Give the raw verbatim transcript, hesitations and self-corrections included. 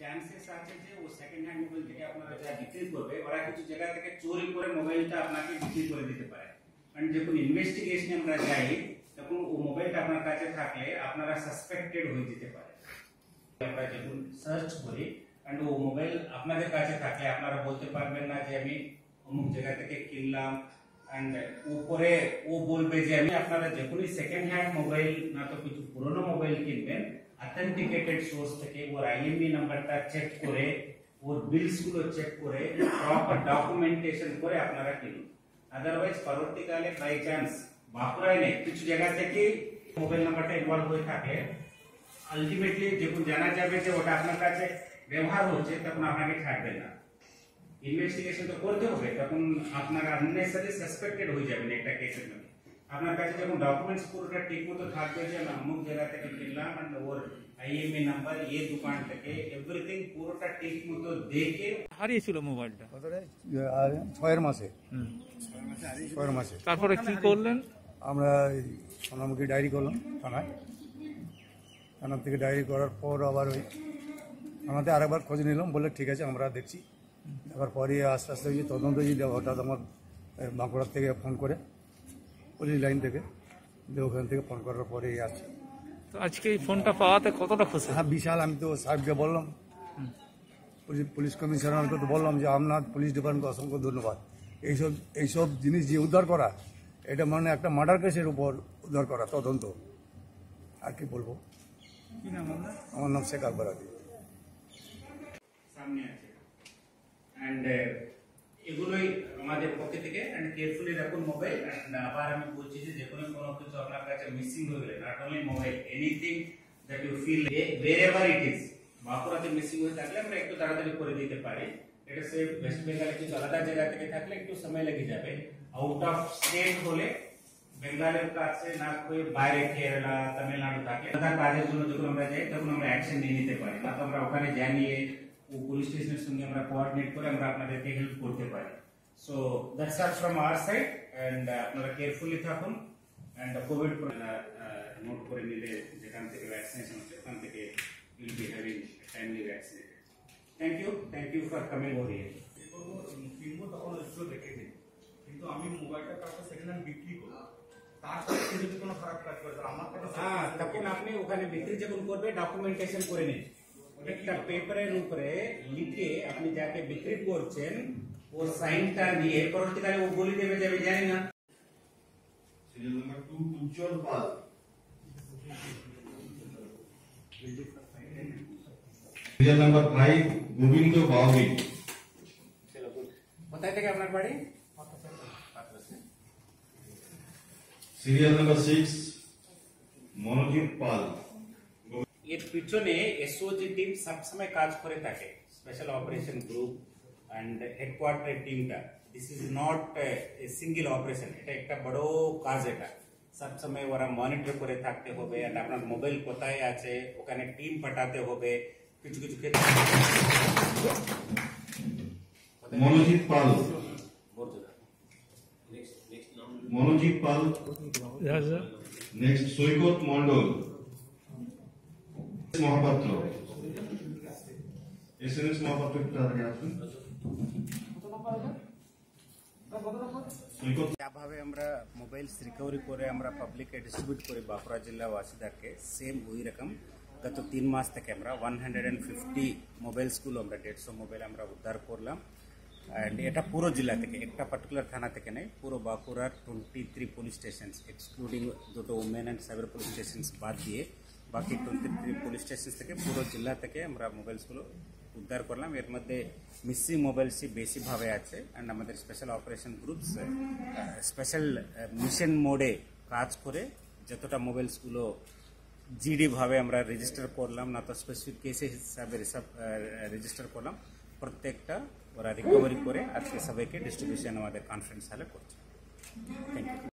Chances আছে যে ও second hand mobile থেকে আপনারা যা বিক্রি করবে ওরা কিছু জায়গা থেকে চুরি করে মোবাইলটা আপনাকে বিক্রি করে দিতে পারে। কারণ যখন ইনভেস্টিগেশনে আমরা যাই তখন ও মোবাইলটা আপনার কাছে থাকলে আপনারা সাসপেক্টেড হয়ে যেতে পারে। আমরা যখন সার্চ করি কারণ ও মোবাইল আপনাদের কাছে থাকলে আপনারা বলতে পারবেন না যে আমি অমুক জায়গা থেকে কিনলাম। এন্ড উপরে ও বলবে যে আমি আপনারা যখনই সেকেন্ড হ্যান্ড মোবাইল না তো কিছু পুরনো মোবাইল কিনবেন অথেন্টিকেটেড সোর্স থেকে ওর আইএমই নাম্বারটা চেক করে ওর বিলস গুলো চেক করে প্রপার ডকুমেন্টেশন করে আপনারা কিনুন। আদারওয়াইজ পরবর্তীকালে বাই চান্স বাঁকুড়ায় নেই কিছু জায়গা থেকে মোবাইল নাম্বারটা ইনভলভ হয়ে থাকে, আলটিমেটলি যখন জানা যাবে যে ওটা আপনার কাছে ব্যবহার হচ্ছে তখন আপনাকে ছাড়বে না। ইনভেস্টিগেশন তো করতে হবে, তখন আপনারা আননেসারি সাসপেক্টেড হয়ে যাবেন একটা কেসের মধ্যে। আপনার কাছে যখন ডকুমেন্টস পুরোটা ঠিক মতো থাকবে যে আমি অমুক জায়গা থেকে কিনলাম এন্ড ওর আইএমই নাম্বার এই দোকান থেকে এভরিথিং পুরোটা ঠিক মতো দেখে। হারিয়েছিল মোবাইলটা ছয়ের মাসে ছয়ের মাসে তারপরে কি করলেন? আমরা থানামুখী ডায়েরি করলাম থানায়। থানার থেকে ডায়েরি করার পর আবার ওই থানাতে আরেকবার খোঁজ নিলাম, বললে ঠিক আছে আমরা দেখছি। এবার পরে আস্তে আস্তে ওই তদন্ত যদি হঠাৎ আমার বাঁকুড়ার থেকে ফোন করে পুলিশ লাইন থেকে, যে ওখান থেকে ফোন করার পরে আসছে। তো আজকে এই ফোনটা পাওয়াতে কতটা খুশি? হ্যাঁ বিশাল। আমি তো সাহেবকে বললাম, পুলিশ পুলিশ কমিশনারকে তো বললাম যে আপনার পুলিশ ডিপার্টমেন্টকে অসংখ্য ধন্যবাদ। এইসব এইসব জিনিস যে উদ্ধার করা, এটা মানে একটা মার্ডার কেসের উপর উদ্ধার করা তদন্ত। আর কি বলবো, আমার নাম শেখ আকবর আলী। সামনে আছে এন্ড এগুলোই আমাদের পক্ষ থেকে এন্ড কেয়ারফুলি রাখুন মোবাইল। এন্ড আবার আমি বলছি যে যে কোনো কোনো কিছু আপনার কাছে মিসিং হয়ে গেলে, not only mobile, anything that you feel wherever it is, বাঁকুড়াতে মিসিং হয়ে থাকলে আমরা একটু তাড়াতাড়ি করে দিতে পারি। এটা সে ওয়েস্ট বেঙ্গলে কিছু আলাদা জায়গা থেকে থাকলে একটু সময় লেগে যাবে। আউট অফ স্টেট হলে বেঙ্গলের কাছে না হয়ে বাইরে কেরালা তামিলনাড়ু থাকলে তার কাজের জন্য যখন আমরা যাই তখন আমরা অ্যাকশন নিয়ে নিতে পারি। না তো আমরা ওখানে জানিয়ে ও পুলিশ স্টেশনের সঙ্গে আমরা কোঅর্ডিনেট করে আমরা আপনাদেরকে হেল্প করতে পারি। So that's all from our side and আপনারা কেয়ারফুলি থাকুন এন্ড কোভিড নোট করে নিলে যেখান থেকে ভ্যাকসিনেশন হচ্ছে ওখান থেকে will be having timely vaccinated. Thank you thank you for coming over here. কিনবো তখন এগুলো দেখে নিই, কিন্তু আমি মোবাইলটা কাউকে সেকেন্ড হ্যান্ড বিক্রি করবো, তার সাথে যদি কোনো খারাপ কাজ করে তাহলে আমার কাছে হ্যাঁ তখন আপনি ওখানে বিক্রি যখন করবে ডকুমেন্টেশন করে নিন। একটা পেপারের উপরে লিখে আপনি যাকে বিক্রি করছেন ও সাইনটা নিয়ে পরবর্তীকালে ও বলে দেবে যে আমি জানি না। Serial number two Ujjwal Pal, serial number five Gobinda Bauri, কোথায় থেকে আপনার বাড়ি? Serial number six Manojit Pal. এর পিছনে এসওজি টিম সবসময় কাজ করে থাকে, special operation group and headquarter টিমটা। This is not a single operation, এটা একটা বড় কাজ। এটা সবসময় ওরা মনিটর করে থাকতে হবে এন্ড আপনার মোবাইল কোথায় আছে ওখানে টিম পাঠাতে হবে। কিছু কিছু ক্ষেত্রে Manojit Pal, Manojit Pal. Next Saikat Mondal, Mahapatra, S N S Mahapatra একটু তাড়াতাড়ি আসুন। যাভাবে আমরা মোবাইলস রিকভারি করে আমরা পাবলিকে ডিস্ট্রিবিউট করি বাঁকুড়া জেলাবাসীদেরকে, সেম ওই রকম গত তিন মাস থেকে আমরা ওয়ান হান্ড্রেড অ্যান্ড ফিফটি মোবাইলসগুলো আমরা দেড়শো মোবাইল আমরা উদ্ধার করলাম। অ্যান্ড এটা পুরো জেলা থেকে, একটা পার্টিকুলার থানা থেকে নেই, পুরো বাঁকুড়ার twenty three police stations excluding দুটো women and cyber police stations বাদ দিয়ে বাকি টোয়েন্টি থ্রি পুলিশ স্টেশন থেকে পুরো জেলা থেকে আমরা মোবাইলসগুলো উদ্ধার করলাম। এর মধ্যে মিসিং মোবাইলসই বেশিভাবে আছে অ্যান্ড আমাদের special operation groups special mission মোডে কাজ করে যতটা মোবাইলসগুলো জিডি ভাবে আমরা রেজিস্টার করলাম না তো স্পেসিফিক কেসে হিসাবে রেজিস্টার করলাম, প্রত্যেকটা ওরা রিকভারি করে আজকে সবাইকে ডিস্ট্রিবিউশন আমাদের কনফারেন্স হলে করছে। Thank you.